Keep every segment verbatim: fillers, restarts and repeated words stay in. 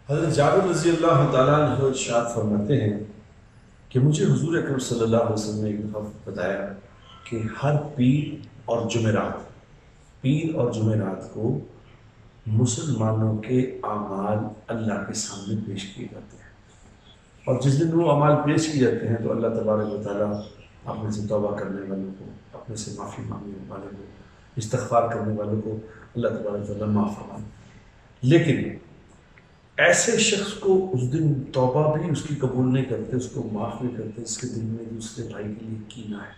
حضرت جابر رضی اللہ تعالیٰ عنہ ارشاد فرماتے ہیں کہ مجھے حضور اکرم صلی اللہ علیہ وسلم نے ایک دفعہ بتایا کہ ہر پیر اور جمعرات پیر اور جمعرات کو مسلمانوں کے اعمال اللہ کے سامنے پیش کیے جاتے ہیں، اور جس دن وہ اعمال پیش کیے جاتے ہیں تو اللہ تبارک و تعالیٰ اپنے سے توبہ کرنے والوں کو، اپنے سے معافی مانگنے والوں کو، استغفار کرنے والوں کو اللہ تبارک و تعالیٰ معاف فرمائے۔ لیکن ایسے شخص کو اس دن توبہ بھی اس کی قبول نہیں کرتے، اس کو معاف نہیں کرتے، اس کے دل میں دوسرے بھائی کے لیے کینہ ہے۔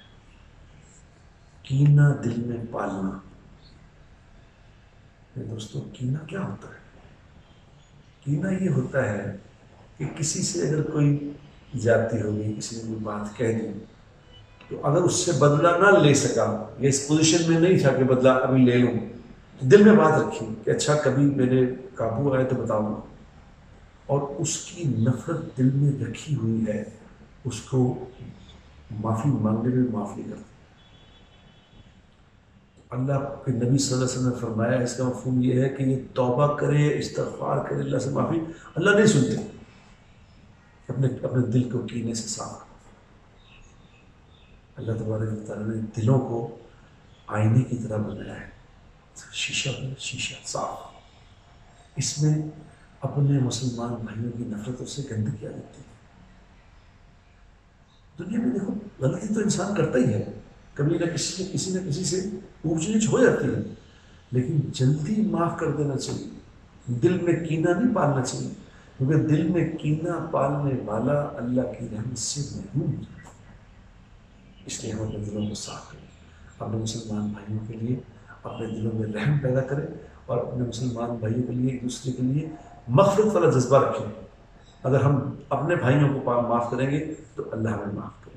کینہ دل میں پالنا، دوستو کینہ کیا ہوتا ہے؟ کینہ یہ ہوتا ہے کہ کسی سے اگر کوئی زیادتی ہو گئی، کسی نے کوئی بات کہہ دی، تو اگر اس سے بدلہ نہ لے سکا یا اس پوزیشن میں نہیں تھا کہ بدلہ ابھی لے لوں، تو دل میں بات رکھی کہ اچھا کبھی میرے قابو آئے تو بتاؤں، اور اس کی نفرت دل میں رکھی ہوئی ہے، اس کو معافی مانگنے میں معاف نہیں کرتا۔ اللہ کے نبی صلی اللہ علیہ وسلم نے فرمایا، اس کا مفہوم یہ ہے کہ یہ توبہ کرے، استغفار کرے، اللہ سے معافی، اللہ نہیں سنتے، اپنے اپنے دل کو کینے سے صاف کرو۔ اللہ تبارک و تعالیٰ نے دلوں کو آئینے کی طرح بنایا ہے، شیشہ شیشہ صاف، اس میں اپنے مسلمان بھائیوں کی نفرتوں سے گندگی آ جاتی ہے۔ دنیا میں دیکھو غلطی تو انسان کرتا ہی ہے، کبھی نہ کسی نے کسی نہ کسی سے اونچ نیچ ہو جاتی ہے، لیکن جلدی معاف کر دینا چاہیے، دل میں کینہ نہیں پالنا چاہیے، کیونکہ دل میں کینہ پالنے والا اللہ کی رحمت سے محروم ہے۔ اس لیے ہم اپنے دلوں کو صاف کریں، اپنے مسلمان بھائیوں کے لیے اپنے دلوں میں رحم پیدا کریں، اور اپنے مسلمان بھائیوں کے لیے ایک دوسرے کے لیے مغفرت والا جذبہ رکھیں۔ اگر ہم اپنے بھائیوں کو معاف کریں گے تو اللہ ہمیں معاف کرے۔